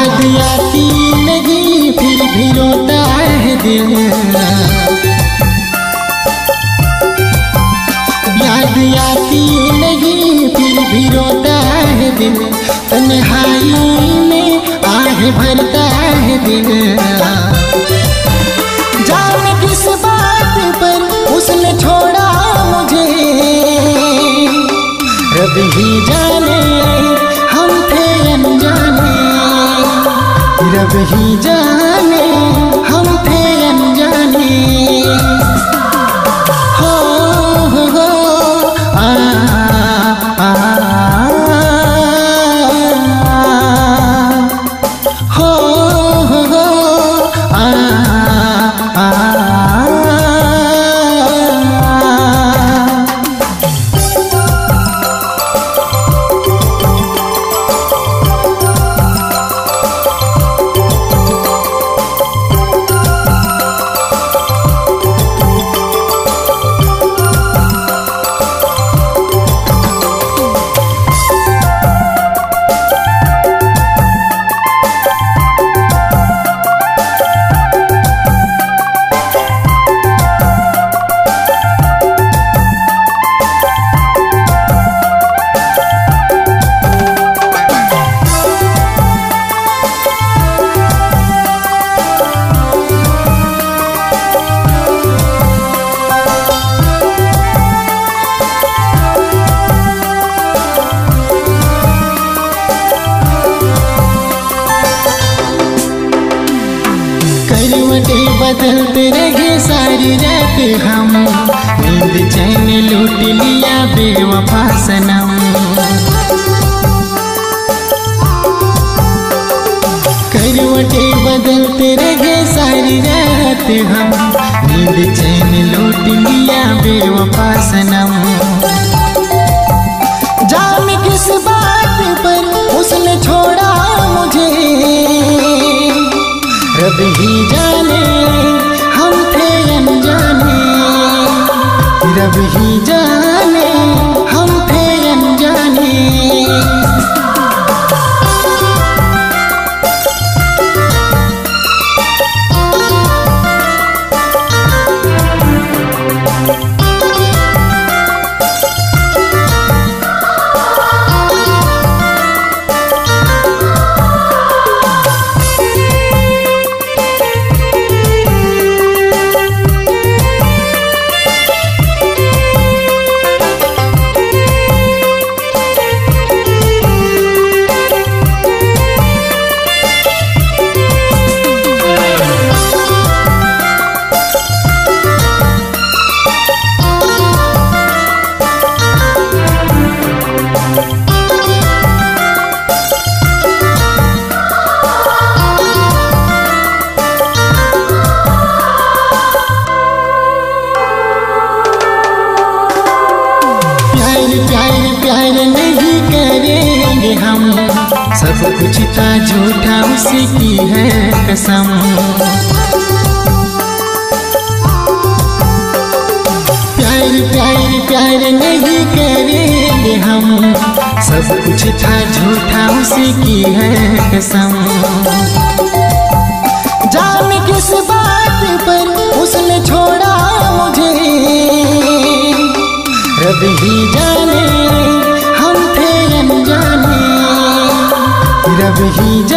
याद आती नहीं फिर भी रोता है दिल, याद आती नहीं फिर भी रोता है दिल, तन्हाई में आह भरता है दिल। जाने किस बात पर उसने छोड़ा मुझे, रब ही जाने हम थे अनजाने, रब ही जाने हम थे अनजाने। हो आ आ हो आ करवटें बदलते रहे सारी रात हम, नींद चैन लूट लिया बेवफा सनम। करवटें बदलते रहे सारी रात हम, नींद चैन लूट लिया बेवफा सनम। जाने किस बात पर उसने छोड़ा मुझे, रब ही जाने हम थे अनजाने, रब ही जाने हम थे अनजाने। प्यार नहीं करेंगे हम, सब कुछ था झूठा उसी की है कसम। प्यार नहीं करेंगे हम, सब कुछ था झूठा उसी की है कसम। जाने किस बात पर उसने छोड़ा मुझे, रब ही जाने हम थे अनजाने, रब ही